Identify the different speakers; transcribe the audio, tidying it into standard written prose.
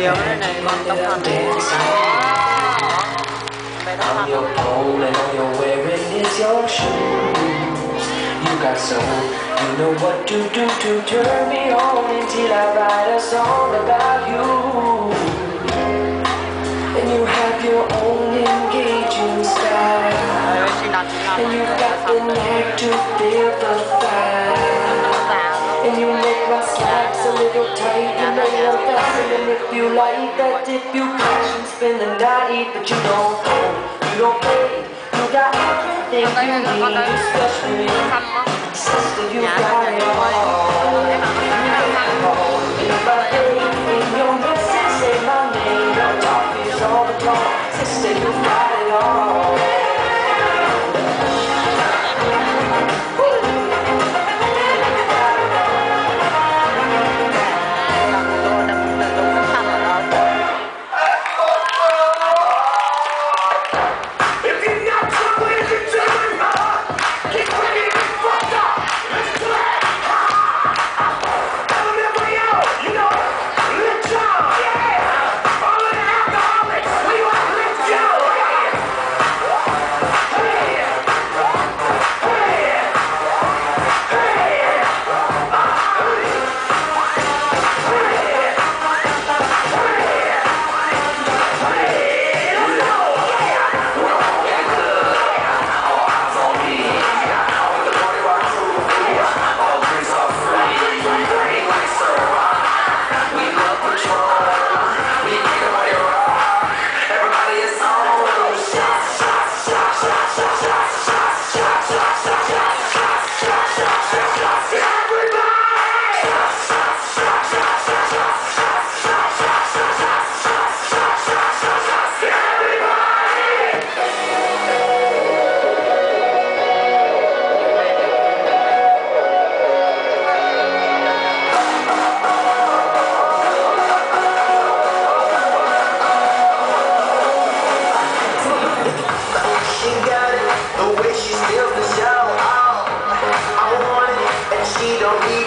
Speaker 1: liều đây này, còn tập hành này.
Speaker 2: I'm your pole and all you're wearing is your shoes. You got soul, you know what to do to turn me on until I write a song about you. And you have your own engaging style, and you've got the knack to build a fire. And you make my slacks a little tight, you know you're faster. And if you like that, if you catch and spend the night, but you don't play, you got everything you need, especially sister, you got it all. If I hate in your message, say my name, your talk is all the talk, sister, you got it all. Don't need